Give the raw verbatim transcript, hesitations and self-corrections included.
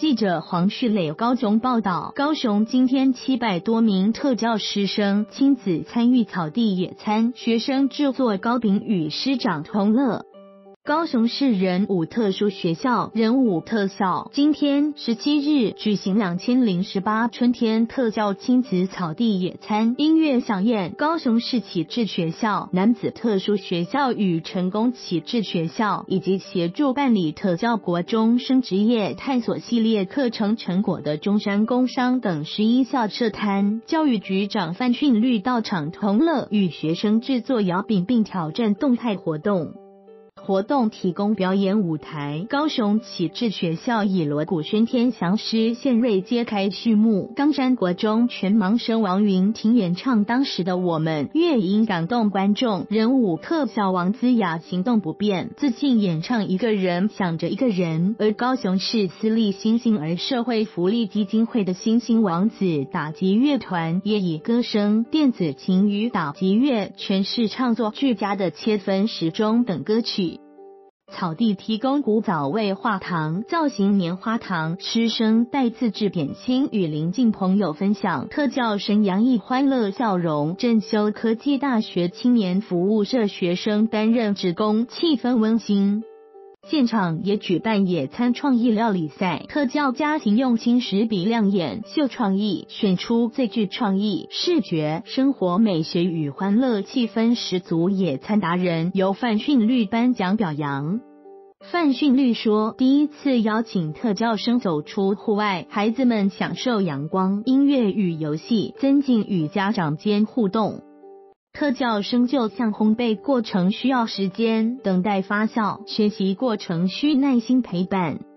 记者黄旭磊高雄报道，高雄今天七百多名特教师生亲子参与草地野餐，学生制作糕饼与师长同乐。高雄市仁武特殊学校仁武特校今天十七日举行两千零十八春天特教亲子草地野餐音乐飨宴，高雄市启智学校、男子特殊学校与成功启智学校以及协助办理特教国中生职业探索系列课程成果的中山工商等十一校设摊，教育局长范训律到场同乐，与学生制作摇饼并挑战动态活动。活动提供表演舞台，高雄启智学校以锣鼓喧天祥诗献瑞揭开序幕。冈山国中全盲生王云婷演唱当时的我们，乐音感动观众。仁武特校王姿雅行动不便，自信演唱一个人想着一个人。而高雄市私立新兴儿社会福利基金会的新兴王子打击乐团也以歌声、电子琴与打击乐诠释唱作俱佳的切分时钟等歌曲。草地提供古早味画糖、造型棉花糖，师生带自制点心与邻近朋友分享。特教生洋溢欢乐笑容，正修科技大学青年服务社学生担任志工，气氛温馨。现场也举办野餐创意料理赛，特教家庭用亲实笔亮眼秀创意，选出最具创意、视觉、生活美学与欢乐气氛十足野餐达人，由范训律颁奖表扬。范训律说，第一次邀请特教生走出户外，孩子们享受阳光、音乐与游戏，增进与家长间互动。特教生就像烘焙过程需要时间等待发酵，学习过程需耐心陪伴。